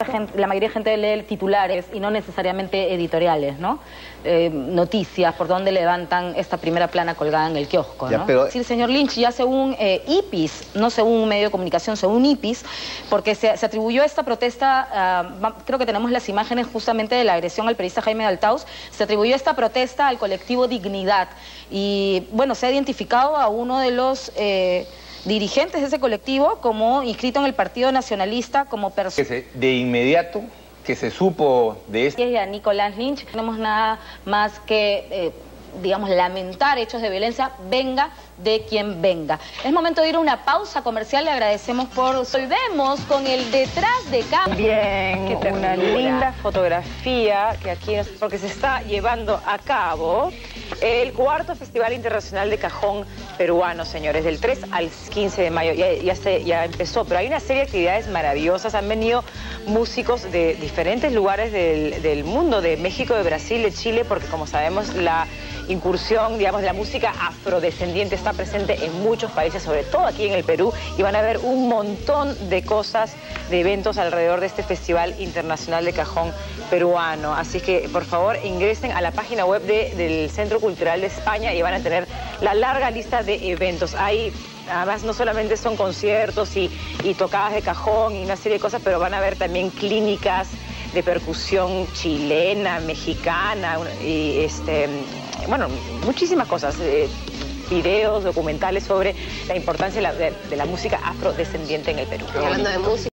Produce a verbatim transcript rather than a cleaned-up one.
gente, la mayoría de gente lee titulares y no necesariamente editoriales, ¿no? Eh, noticias, por donde levantan esta primera plana colgada en el kiosco, ya, ¿no? pero... Sí, el señor Lynch, ya según eh, I P I S, no según un medio de comunicación, según I P I S, porque se, se atribuyó esta protesta, uh, creo que tenemos las imágenes justamente de la agresión al periodista Jaime Daltaus, se atribuyó esta protesta al colectivo Dignidad y, bueno, se ha identificado a uno de los... Eh, dirigentes de ese colectivo como inscrito en el Partido Nacionalista como persona. De inmediato que se supo de esto. Y a Nicolás Lynch, no tenemos nada más que, eh, digamos, lamentar hechos de violencia, venga de quien venga. Es momento de ir a una pausa comercial, le agradecemos por... Volvemos con el detrás de cámara. Bien, una linda fotografía que aquí, es porque se está llevando a cabo el cuarto Festival Internacional de Cajón Peruano, señores, del tres al quince de mayo, ya, ya, se, ya empezó, pero hay una serie de actividades maravillosas, han venido músicos de diferentes lugares del, del mundo, de México, de Brasil, de Chile, porque como sabemos la incursión, digamos, de la música afrodescendiente está presente en muchos países, sobre todo aquí en el Perú, y van a ver un montón de cosas, de eventos alrededor de este Festival Internacional de Cajón Peruano. Así que, por favor, ingresen a la página web de, del Centro Cultural de España y van a tener la larga lista de eventos. Hay, además, no solamente son conciertos y, y tocadas de cajón y una serie de cosas, pero van a ver también clínicas de percusión chilena, mexicana, y este, bueno, muchísimas cosas, eh, videos, documentales sobre la importancia de la, de, de la música afrodescendiente en el Perú. Hablando de música.